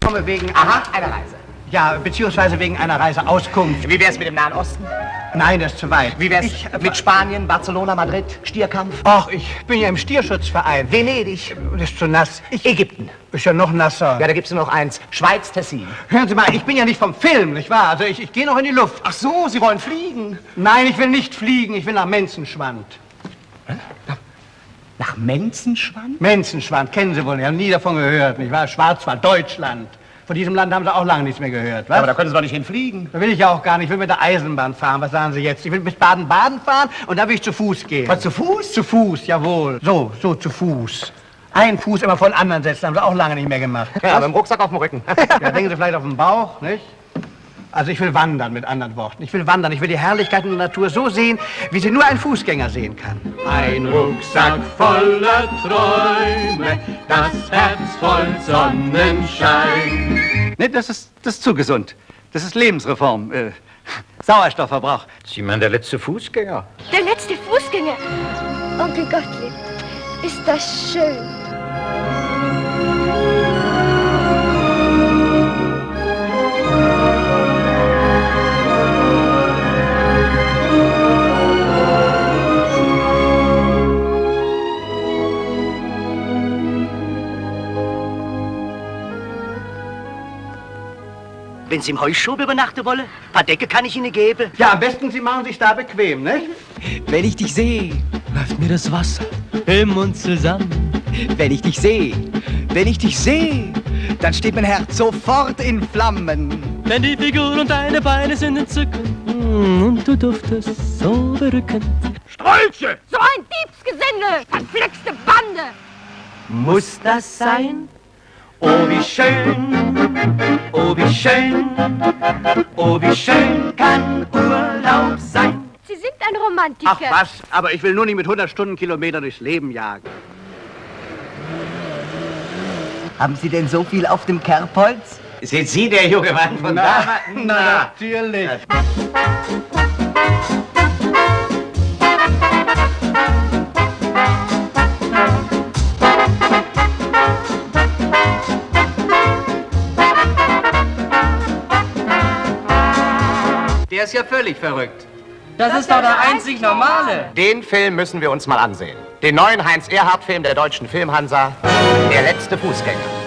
komme wegen... Aha, einer Reise. Ja, beziehungsweise wegen einer Reiseauskunft. Wie wär's mit dem Nahen Osten? Nein, das ist zu weit. Wie wär's mit Spanien, Barcelona, Madrid, Stierkampf? Ach, ich bin ja im Stierschutzverein. Venedig. Das ist zu nass. Ägypten. Ist ja noch nasser. Ja, da gibt's nur noch eins. Schweiz, Tessin. Hören Sie mal, ich bin ja nicht vom Film, nicht wahr? Also ich gehe noch in die Luft. Ach so, Sie wollen fliegen? Nein, ich will nicht fliegen. Ich will nach Menzenschwand. Nach Menzenschwand? Menzenschwand, kennen Sie wohl, ich habe nie davon gehört, nicht wahr? Schwarzwald, Deutschland. Von diesem Land haben Sie auch lange nichts mehr gehört, was? Aber da können Sie doch nicht hinfliegen. Da will ich ja auch gar nicht, ich will mit der Eisenbahn fahren, was sagen Sie jetzt? Ich will bis Baden-Baden fahren und dann will ich zu Fuß gehen. Was, zu Fuß? Zu Fuß, jawohl. So zu Fuß. Einen Fuß immer vor den anderen setzen, haben Sie auch lange nicht mehr gemacht. Ja, mit dem Rucksack auf dem Rücken. Ja, denken Sie vielleicht auf den Bauch, nicht? Also ich will wandern, mit anderen Worten. Ich will wandern, ich will die Herrlichkeiten der Natur so sehen, wie sie nur ein Fußgänger sehen kann. Ein Rucksack voller Träume, das Herz voll Sonnenschein. Nee, das ist zu gesund. Das ist Lebensreform. Sauerstoffverbrauch. Sie meinen der letzte Fußgänger? Der letzte Fußgänger. Onkel Gottlieb, ist das schön. Wenn Sie im Heuschub übernachten wollen, ein paar Decke kann ich Ihnen geben. Ja, am besten Sie machen sich da bequem, ne? Wenn ich dich sehe, läuft mir das Wasser im Mund zusammen. Wenn ich dich sehe, dann steht mein Herz sofort in Flammen. Denn die Figur und deine Beine sind entzückend und du duftest so berückend. Strolche! So ein Diebsgesindel! Verflixte Bande! Muss das sein? Oh, wie schön, oh, wie schön, oh, wie schön kann Urlaub sein. Sie sind ein Romantiker. Ach was, aber ich will nur nicht mit 100 Stundenkilometern durchs Leben jagen. Haben Sie denn so viel auf dem Kerbholz? Sind Sie der junge Mann von da? Na, natürlich. Der ist ja völlig verrückt. Das ist doch der einzig Normale. Den Film müssen wir uns mal ansehen. Den neuen Heinz-Erhardt-Film der Deutschen Filmhansa, Der letzte Fußgänger.